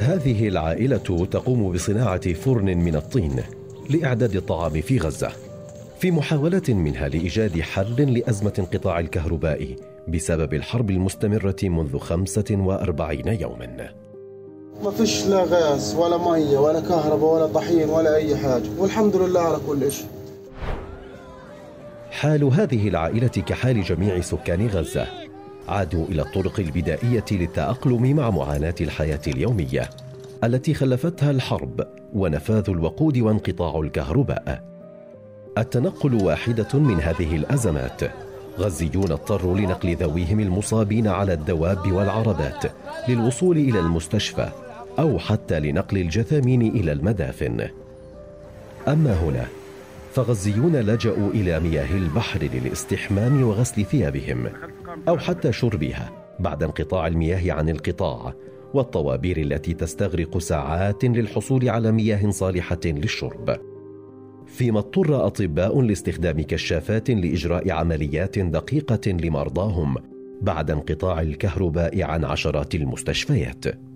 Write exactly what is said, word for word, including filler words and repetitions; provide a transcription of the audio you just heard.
هذه العائلة تقوم بصناعة فرن من الطين لإعداد الطعام في غزة، في محاولة منها لإيجاد حل لأزمة انقطاع الكهرباء بسبب الحرب المستمرة منذ خمسة وأربعين يوما. ما فيش لا غاز ولا مية ولا كهرباء ولا طحين ولا أي حاجة، والحمد لله على كل شيء. حال هذه العائلة كحال جميع سكان غزة، عادوا إلى الطرق البدائية للتأقلم مع معاناة الحياة اليومية التي خلفتها الحرب ونفاذ الوقود وانقطاع الكهرباء. التنقل واحدة من هذه الأزمات. غزيون اضطروا لنقل ذويهم المصابين على الدواب والعربات للوصول إلى المستشفى، أو حتى لنقل الجثامين إلى المدافن. أما هنا فغزيون لجأوا إلى مياه البحر للاستحمام وغسل ثيابهم، أو حتى شربها بعد انقطاع المياه عن القطاع، والطوابير التي تستغرق ساعات للحصول على مياه صالحة للشرب. فيما اضطر أطباء لاستخدام كشافات لإجراء عمليات دقيقة لمرضاهم بعد انقطاع الكهرباء عن عشرات المستشفيات.